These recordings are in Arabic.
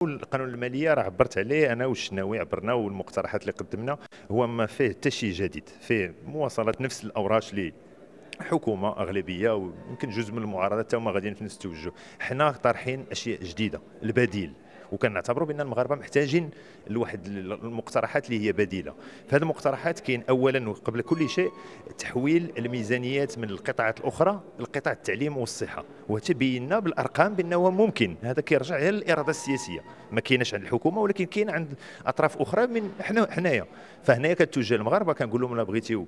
والقانون الماليه راه عبرت عليه انا والشناوي، عبرنا والمقترحات اللي قدمنا هو ما فيه حتى شي جديد، فيه مواصله نفس الاوراش اللي حكومه اغلبيه ويمكن جزء من المعارضه حتى هما غاديين في نفس التوجه. حنا طارحين اشياء جديده، البديل، وكنعتبروا بان المغاربه محتاجين لواحد المقترحات اللي هي بديله. فهذه المقترحات كاين اولا وقبل كل شيء تحويل الميزانيات من القطاعات الاخرى لقطاع التعليم والصحه، وتبينا بالارقام بانه ممكن. هذا كيرجع غير للاراده السياسيه، ما كايناش عند الحكومه ولكن كاين عند اطراف اخرى من حنايا. فهنايا كتوجه المغاربه كنقول لهم لا بغيتيو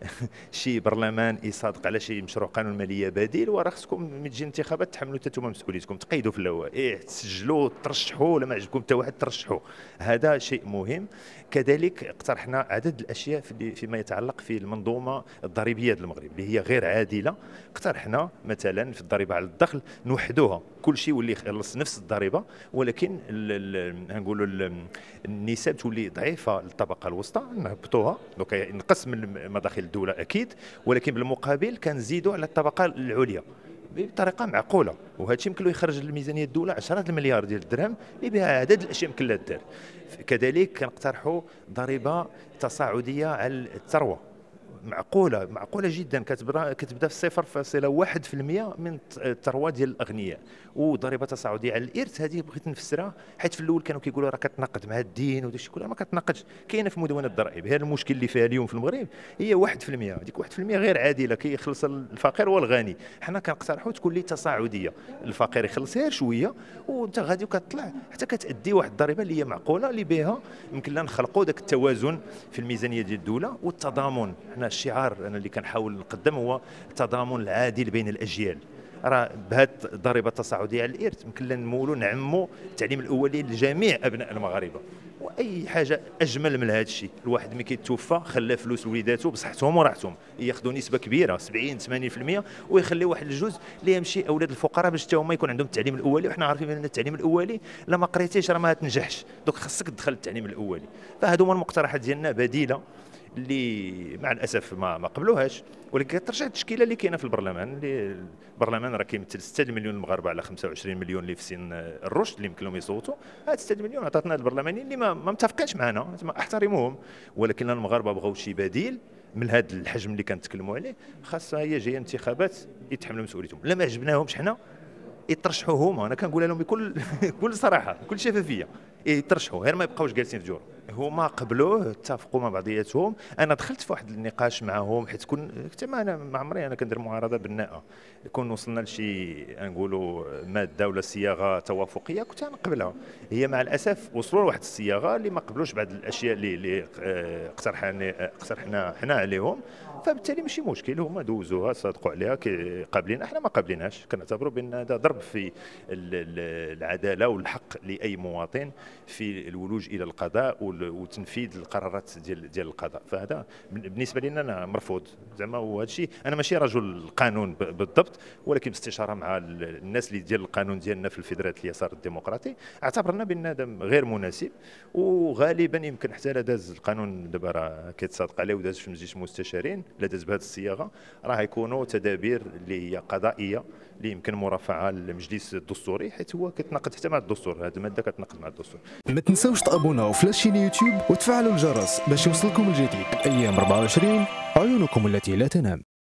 شي برلمان يصادق على شي مشروع قانون ماليه بديل، وراه خصكم من تجي الانتخابات تحملوا حتى نتوما مسؤوليتكم، تقيدوا في الاول، تسجلوا ترشحوا، ولا ما عجبكم حتى واحد ترشحوا. هذا شيء مهم. كذلك اقترحنا عدد الاشياء فيما يتعلق في المنظومه الضريبيه المغرب اللي هي غير عادله. اقترحنا مثلا في الضريبه على الدخل نوحدوها، كل شيء يولي يخلص نفس الضريبه، ولكن نقولوا النسب تولي ضعيفه للطبقه الوسطى نهبطوها، دونك ينقص من مداخل الدوله اكيد، ولكن بالمقابل كنزيدوا على الطبقه العليا بطريقه معقوله. وهذا الشيء يمكن له يخرج لميزانيه الدوله 10 المليار ديال الدرهم اللي بها عدد الاشياء يمكن لها دار. كذلك كنقترحوا ضريبه تصاعديه على الثروه معقوله جدا، كتبدا في 0.1% من الثروه ديال الاغنياء. وضريبه تصاعديه على الارث، هذه بغيت نفسرها حيت في الاول كانوا كيقولوا راه كتناقض مع الدين وداك الشيء كله، ما كتناقضش، كاينه في مدونه الضرائب. هذا المشكل اللي فيها اليوم في المغرب هي 1%، هذيك 1% غير عادله كيخلص الفقير والغني. حنا كنقترحوا تكون لي تصاعديه، الفقير يخلص غير شويه وانت غادي وكتطلع حتى كتادي واحد الضريبه اللي هي معقوله، اللي بها يمكن لنا نخلقوا ذاك التوازن في الميزانيه ديال الدوله والتضامن. حنا الشعار انا اللي كنحاول نقدم هو التضامن العادل بين الاجيال. راه بهذه الضريبه التصاعديه على الارث يمكن لنا نمولوا نعموا التعليم الاولي لجميع ابناء المغاربه. واي حاجه اجمل من هذا الشيء، الواحد ملي كيتوفى خلى فلوس لوليداتو بصحتهم وراحتهم، ياخذوا نسبه كبيره 70 80%، ويخلي واحد الجزء اللي يمشي اولاد الفقراء باش حتى هما يكون عندهم التعليم الاولي. وحنا عارفين ان التعليم الاولي لا ما قريتيش راه ما تنجحش، دوك خاصك تدخل التعليم الاولي. فهادو هما المقترحات ديالنا بديله اللي مع الاسف ما قبلوهاش، ولكن كترجع التشكيله اللي كاينه في البرلمان. اللي البرلمان راه كيمثل 6 مليون المغاربه على 25 مليون اللي في سن الرشد اللي يمكن لهم يصوتوا. هاد 6 مليون عطاتنا البرلمانيين اللي ما متفقينش معنا، احترموهم، ولكن المغاربه بغاو شي بديل من هذا الحجم اللي كنتكلموا عليه. خاصها هي جايه انتخابات يتحملوا مسؤوليتهم. لا ما عجبناهمش حنا يترشحوا هما، انا كنقولها لهم بكل بكل صراحه بكل شفافيه، يترشحوا غير ما يبقاوش جالسين في جورهم. هما قبلوه، اتفقوا مع بعضياتهم. انا دخلت في واحد النقاش معهم حيت كنت انا ما عمري انا كندير معارضه بناءه، كون وصلنا لشي نقولوا ماده ولا صياغه توافقيه كنت نقبلها. هي مع الاسف وصلوا لواحد الصياغه اللي ما قبلوش بعض الاشياء اللي اقترحنا حنا عليهم، فبالتالي ماشي مشكل، هما دوزوها صادقوا عليها قابلين، احنا ما قابلينهاش. كنعتبروا بان هذا ضرب في العداله والحق لاي مواطن في الولوج الى القضاء وتنفيذ القرارات ديال القضاء. فهذا بالنسبه لنا انا مرفوض زعما. وهذا الشيء انا ماشي رجل قانون بالضبط، ولكن باستشاره مع الناس اللي ديال القانون ديالنا في الفيدراليه اليسار الديمقراطي اعتبرنا بان هذا غير مناسب. وغالبا يمكن حتى لا داز القانون دابا راه كيتصادق عليه وداز في مجلس المستشارين، لا داز بهذه الصياغه راه يكونوا تدابير اللي هي قضائيه اللي يمكن مرافعه للمجلس الدستوري، حيت هو كتناقض حتى مع الدستور. هذه الماده كتناقض مع الدستور. ما تنساوش تابوناو في لاشين يوتيوب وتفعلوا الجرس باش يوصلكم الجديد. ايام 24 عيونكم التي لا تنام.